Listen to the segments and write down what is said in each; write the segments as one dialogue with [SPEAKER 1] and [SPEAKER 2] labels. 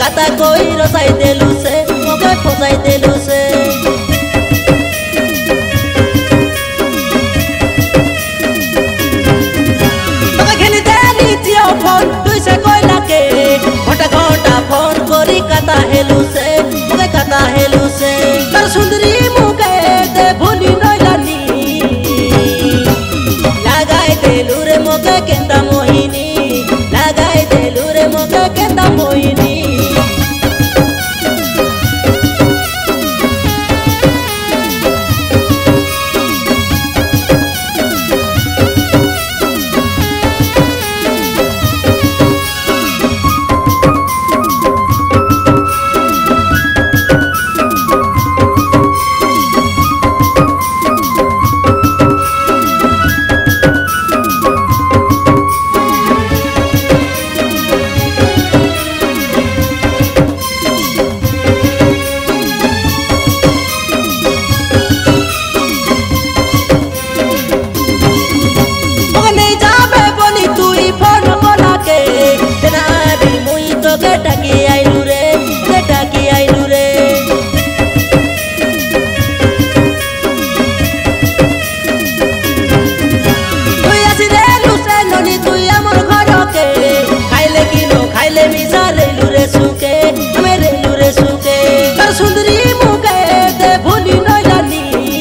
[SPEAKER 1] काता कोई रसाई देलु से मोके फसाई देलु से तोके खेली देली जियो फोन तुई से कोई लाके घंटा घंटा फोन करी काता हेलु से मोके काता हेलु से तर सुंदरी मुके दे भूली नइलानी लगाई देलु रे मोके केंदा मोहिनी लगाई देलु रे मोके केंदा मोहिनी सुंदरी मुके दे भूली नइलानी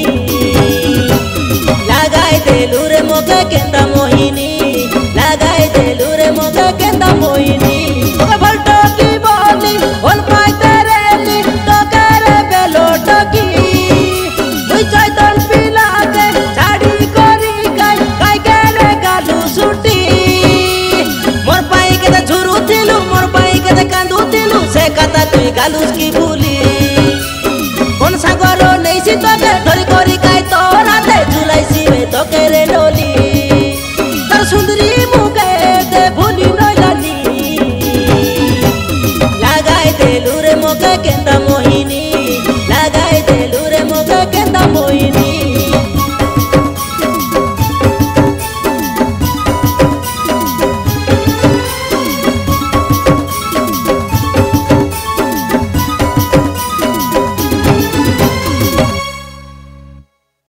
[SPEAKER 1] लगाई देलु रे मोके केंदा मोहिनी लगाई देलु रे मोके केंदा मोहिनी ओके भलटो की बोली बोल पाई तेरे ली तो करे बेलो टकी मुई चैतन पिला के साड़ी करी काई के गालू सुटी मोर पाई के झुरू थिलु मोर पाई के कांदू थिलु से कता तुई गालूस की